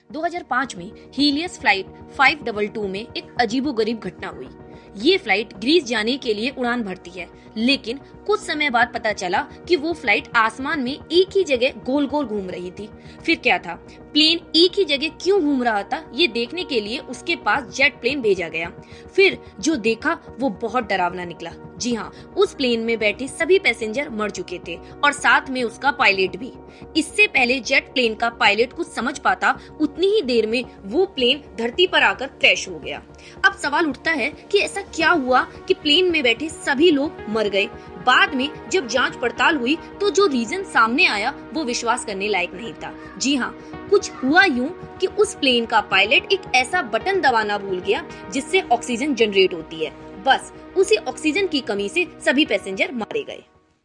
2005 में Helios flight 522 में एक अजीबोगरीब घटना हुई। ये फ्लाइट ग्रीस जाने के लिए उड़ान भरती है, लेकिन कुछ समय बाद पता चला कि वो फ्लाइट आसमान में एक ही जगह गोल गोल घूम रही थी। फिर क्या था, प्लेन एक ही जगह क्यों घूम रहा था, ये देखने के लिए उसके पास जेट प्लेन भेजा गया। फिर जो देखा वो बहुत डरावना निकला। जी हाँ, उस प्लेन में बैठे सभी पैसेंजर मर चुके थे और साथ में उसका पायलट भी। इससे पहले जेट प्लेन का पायलट कुछ समझ पाता, उतनी ही देर में वो प्लेन धरती पर आकर क्रैश हो गया। अब सवाल उठता है कि ऐसा क्या हुआ कि प्लेन में बैठे सभी लोग मर गए। बाद में जब जांच पड़ताल हुई तो जो रीजन सामने आया वो विश्वास करने लायक नहीं था। जी हाँ, कुछ हुआ यूं कि उस प्लेन का पायलट एक ऐसा बटन दबाना भूल गया जिससे ऑक्सीजन जनरेट होती है। बस उसी ऑक्सीजन की कमी से सभी पैसेंजर मारे गए।